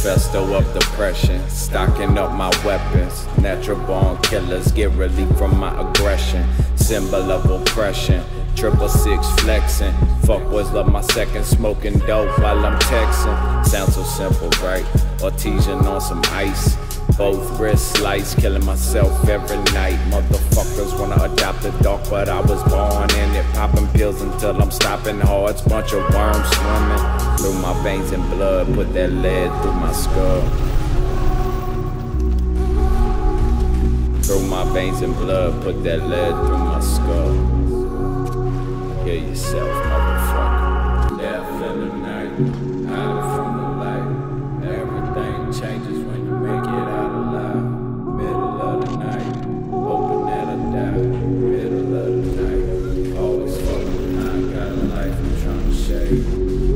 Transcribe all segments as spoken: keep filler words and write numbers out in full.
manifesto of depression, stocking up my weapons. Natural born killers get relief from my aggression. Symbol of oppression, triple six flexing. Fuck boys love my second, smoking dope while I'm texting. Sounds so simple, right? Artesian on some ice. Both wrist slice, killing myself every night. Motherfuckers wanna adopt the dark, but I was born in it. Popping pills until I'm stopping hearts. Bunch of worms swimming through my veins and blood. Put that lead through my skull. Through my veins and blood, put that lead through my skull. Hear yourself, motherfucker. Death in the night, hiding from the light. Everything changes when you make it out alive. Middle of the night, hoping that I die. Middle of the night, always fucking behind. Got a life I'm trying to shade.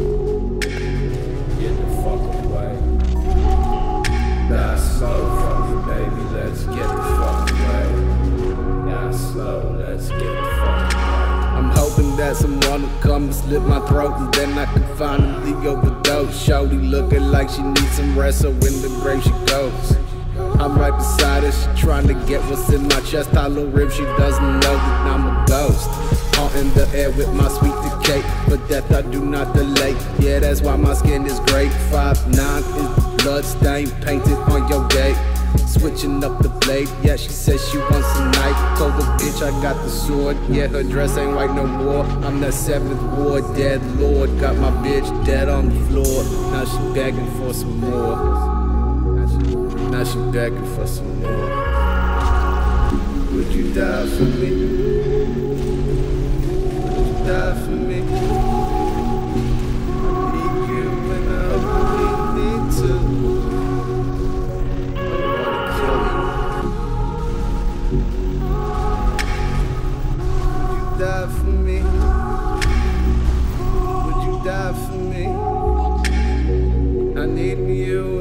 Get the fuck away. Die slow from me, baby. Let's get the fuck away. Die slow, let's get the fuck away. I'm hoping that someone will come and slit my throat, and then I can finally overdose. Shorty looking like she needs some rest, so in the grave she goes. I'm right beside her, she trying to get what's in my chest. Hollow rib, she doesn't know that I'm a ghost. Haunting the air with my sweet decay, but death I do not delay. Yeah, that's why my skin is great. five nine is the blood stain painted on your gate. Switching up the blade, yeah, she says she wants a knife. Told the bitch I got the sword, yeah, her dress ain't white no more. I'm that seventh ward, dead lord. Got my bitch dead on the floor. Now she begging for some more. Now she begging for some more. Would you die for me? Would you die for me? I need you when I really need to. Die for me? Would you die for me? I need you.